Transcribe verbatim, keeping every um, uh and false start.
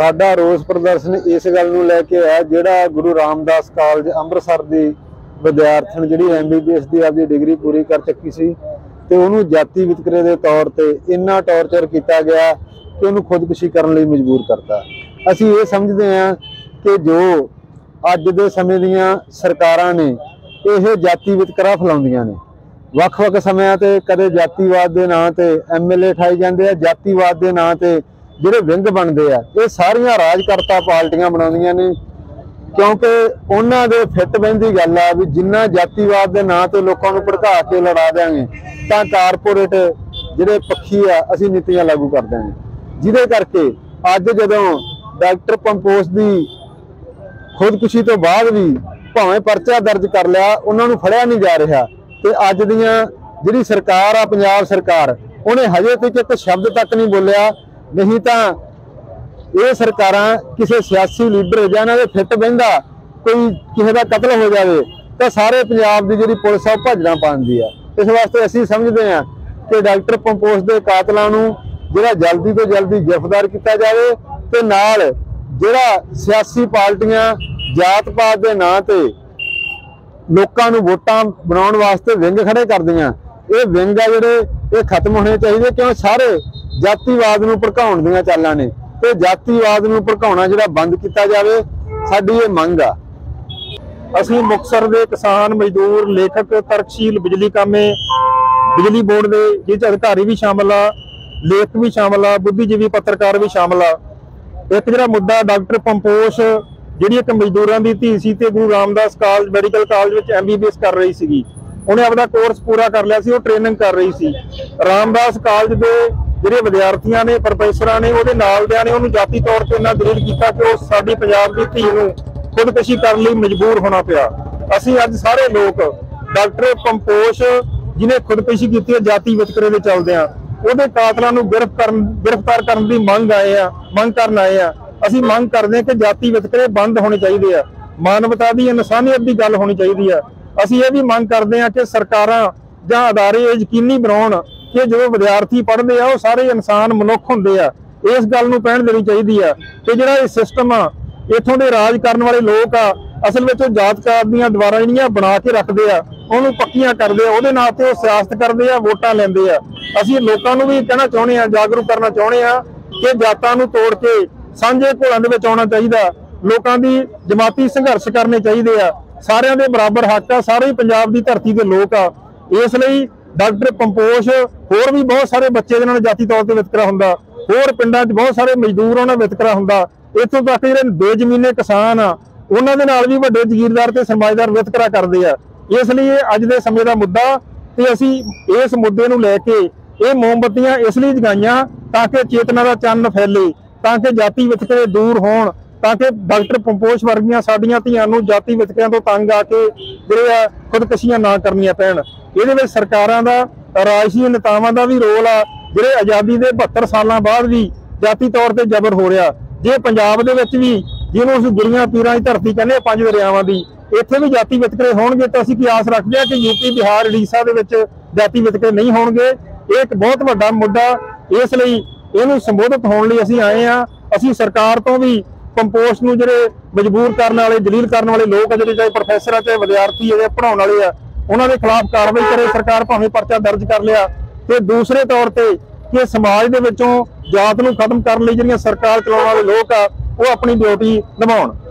साडा रोस प्रदर्शन इस गल नूं लैके है, जिहड़ा गुरु रामदास कॉलेज अंमृतसर की विद्यार्थी जिहड़ी एम बी बी एस की आपकी डिग्री पूरी कर चुकी सी ते उहनूं जाति वितकरे के तौर पर इन्ना टॉर्चर किया गया कि उहनूं खुदकुशी करने लई मजबूर करता। असीं ये समझते हैं कि जो अज दे समय दीआं सरकारां ने यह जाति वितकरा फैलाउंदियां ने, ਵੱਖ-ਵੱਖ ਸਮਿਆਂ ਤੇ कदे जातिवाद के नाँ से एम एल ए उठाए जाते हैं, जातिवाद के नाँ से ਜਿਹੜੇ ਵਿੰਗ ਬਣਦੇ ਆ ਇਹ ਸਾਰੀਆਂ ਰਾਜਕਰਤਾ ਪਾਰਟੀਆਂ ਬਣਾਉਂਦੀਆਂ ਨੇ, ਕਿਉਂਕਿ ਉਹਨਾਂ ਦੇ ਫਿੱਟ ਬਹਿੰਦੀ ਗੱਲ ਆ ਵੀ ਜਿੰਨਾ ਜਾਤੀਵਾਦ ਦੇ ਨਾਂ ਤੇ ਲੋਕਾਂ ਨੂੰ ਭੜਕਾ ਕੇ ਲੜਾ ਦੇਾਂਗੇ ਤਾਂ ਕਾਰਪੋਰੇਟ ਜਿਹੜੇ ਪੱਖੀ ਆ ਅਸੀਂ ਨੀਤੀਆਂ ਲਾਗੂ ਕਰ ਦਾਂਗੇ, ਜਿਹਦੇ ਕਰਕੇ ਅੱਜ ਜਦੋਂ ਡਾਕਟਰ ਪੰਪੋਸ਼ ਦੀ ਖੁਦਕੁਸ਼ੀ ਤੋਂ ਬਾਅਦ ਵੀ ਭਾਵੇਂ ਪਰਚਾ ਦਰਜ ਕਰ ਲਿਆ ਉਹਨਾਂ ਨੂੰ ਫੜਿਆ ਨਹੀਂ ਜਾ ਰਿਹਾ ਤੇ ਅੱਜ ਦੀਆਂ ਜਿਹੜੀ ਸਰਕਾਰ ਆ ਪੰਜਾਬ ਸਰਕਾਰ ਉਹਨੇ ਹਜੇ ਤੱਕ ਇੱਕ ਸ਼ਬਦ ਤੱਕ नहीं बोलिया। नहीं तो ये सरकार किसी सियासी लीडर या इन्हां दे फिट बहिंदा कोई किसी का कतल हो जाए तो सारे पंजाब की जिहड़ी पुलिस है भजना पाउंदी है। इस वास्ते असीं समझते हैं कि डॉक्टर पंपोश के कातलों नूं जिहड़ा जल्दी तो जल्दी गिरफ्तार किया जाए ते नाल जिहड़ा सियासी पार्टियां जात पात के नाँ ते लोकां नूं वोटां बनाउण वास्ते विंग खड़े करदियां, ये विंग आ जिहड़े ये खत्म होने चाहिए, क्यों सारे जातिवाद नूं भड़काउण दीआं चालां ने ते जातिवाद नूं भड़काउणा जिहड़ा बंद किया जाए साडी ये मंग आ। असीं मुक्तसर दे किसान मजदूर लेखक तरकशील बिजली कामे बिजली बोर्ड के जिस अधिकारी भी शामिल आ, लेखक भी शामिल आ, बुद्धिजीवी पत्रकार भी शामिल आ। एक जिहड़ा मुद्दा डॉक्टर पंपोश जिहड़ी एक मजदूरां दी धी सी ते Guru Ramdas college medical college विच एम बी बी एस कर रही सीगी, उन्हें अपना कोर्स पूरा कर लिया सी, वो ट्रेनिंग कर रही सी। रामदास कॉलेज के ਜਿਹੜੇ ਵਿਦਿਆਰਥੀਆਂ ਨੇ ਪ੍ਰੋਫੈਸਰਾਂ ਨੇ ਉਹਦੇ ਨਾਲ ਦਿਆਂ ਨੇ ਉਹਨੂੰ ਜਾਤੀ ਤੌਰ ਤੇ ਇੰਨਾ ਦਲੀਲ ਕੀਤਾ ਕਿ ਉਹ ਸਾਡੀ ਪੰਜਾਬ ਦੀ ਧੀ ਨੂੰ ਖੁਦਕੁਸ਼ੀ ਕਰਨ ਲਈ ਮਜਬੂਰ ਹੋਣਾ ਪਿਆ। ਅਸੀਂ ਅੱਜ ਸਾਰੇ ਲੋਕ ਡਾਕਟਰ ਪੰਪੋਸ਼ ਜਿਹਨੇ ਖੁਦਕੁਸ਼ੀ ਕੀਤੀ ਹੈ ਜਾਤੀ ਵਿਤਕਰੇ ਦੇ ਚੱਲਦੇ ਆ ਉਹਦੇ ਕਾਤਲਾਂ ਨੂੰ ਗ੍ਰਿਫਤਾਰ ਗ੍ਰਿਫਤਾਰ ਕਰਨ ਦੀ ਮੰਗ ਆਏ ਆ ਮੰਗ ਕਰਨ ਆਏ ਆ। ਅਸੀਂ ਮੰਗ ਕਰਦੇ ਹਾਂ ਕਿ ਜਾਤੀ ਵਿਤਕਰੇ ਬੰਦ ਹੋਣੇ ਚਾਹੀਦੇ ਆ, ਮਾਨਵਤਾ ਦੀ ਇਨਸਾਨੀਅਤ ਦੀ ਗੱਲ ਹੋਣੀ ਚਾਹੀਦੀ ਆ। ਅਸੀਂ ਇਹ ਵੀ ਮੰਗ ਕਰਦੇ ਹਾਂ ਕਿ ਸਰਕਾਰਾਂ ਜਾਂ ਅਦਾਰੇ ਇਹ ਯਕੀਨੀ ਬਣਾਉਣ कि जो विद्यार्थी पढ़ते हैं वो सारे इंसान मनुख होंगे आ, इस गल नूं पहल देनी चाहिए आ कि जिहड़ा ये सिस्टम आ इत्थों दे राज करने वाले लोग आ असल में जात पात दीआं दीवारां जिहड़ियां बना के रखते आ उहनूं पक्कियां करते आ, उहदे नाल ते वो सियासत करते आ, वोटां लैंदे आ। असीं लोकां नूं भी कहना चाहुंदे आ, जागरूक करना चाहुंदे आ कि जातां नूं तोड़ के सांझे घोलां दे विच आउणा चाहीदा, लोकां दी जमाती संघर्ष करने चाहिए आ, सारिआं दे बराबर हक आ, सारे ही पंजाब दी धरती दे लोक आ। इसलिए डॉक्टर पंपोश होर भी बहुत सारे बच्चे जिन्होंने जाति तौर पर वितकरा होंदा, होर पिंडां च बहुत सारे मजदूर उन्होंने वितकरा होंदा, इत्थों तक जिहड़े बेजमीने किसान आ उन्हां दे नाल भी वड्डे जगीरदार ते सरमाएदार वितकरा करदे आ। इसलिए अज दे समय दा मुद्दा ते असीं इस मुद्दे नूं लैके ये मोमबत्तियां इसलिए जगाईआं ताकि चेतना दा चन्न फैले, ताकि जाति वितकरे दूर होण, ताकि डॉक्टर पंपोश वर्गियां साडियां धीआं नूं जाति वितकरिਆਂ ਤੋਂ तंग आके ਜਿਹੜੇ ਆ खुदकुशियां ना करनियां पैण। ਇਹਦੇ ਵਿੱਚ ਸਰਕਾਰਾਂ ਦਾ ਰਾਜਸੀ ਨੇਤਾਵਾਂ ਦਾ ਵੀ ਰੋਲ ਆ, ਜਿਹੜੇ ਆਜ਼ਾਦੀ ਦੇ ਬਹੱਤਰ ਸਾਲਾਂ ਬਾਅਦ ਵੀ ਜਾਤੀ ਤੌਰ ਤੇ ਜ਼ਬਰ ਹੋ ਰਿਹਾ। ਜੇ ਪੰਜਾਬ ਦੇ ਵਿੱਚ ਵੀ ਜਿਹਨੂੰ ਅਸੀਂ ਗੁਰੀਆਂ ਪੀਰਾਂ ਦੀ ਧਰਤੀ ਕਹਿੰਦੇ ਪੰਜ ਦਰਿਆਵਾਂ ਦੀ ਇੱਥੇ ਵੀ ਜਾਤੀ ਵਿਤਕਰੇ ਹੋਣਗੇ ਤਾਂ ਅਸੀਂ ਕੀ ਆਸ ਰੱਖਦੇ ਹਾਂ ਕਿ ਯੂਪੀ ਬਿਹਾਰ ਉੜੀਸਾ ਦੇ ਵਿੱਚ ਜਾਤੀ ਵਿਤਕਰੇ ਨਹੀਂ ਹੋਣਗੇ। ਇਹ ਇੱਕ ਬਹੁਤ ਵੱਡਾ ਮੁੱਦਾ, ਇਸ ਲਈ ਇਹਨੂੰ ਸੰਬੋਧਿਤ ਹੋਣ ਲਈ ਅਸੀਂ ਆਏ ਆ। ਅਸੀਂ ਸਰਕਾਰ ਤੋਂ ਵੀ पंपोश नूं जिहड़े मजबूर करने वाले दलील करने वाले लोग जिहड़े चाहे प्रोफैसर चाहे विद्यार्थी है पढ़ाने वाले आ उन्हां दे खिलाफ कार्रवाई करे सरकार, भावें परचा दर्ज कर लिया। ते दूसरे तौर पर कि समाज दे विचों जात नूं खत्म करने लई जिहड़ियां सरकार चलाउण वाले लोग आ वो अपनी ड्यूटी निभाउण।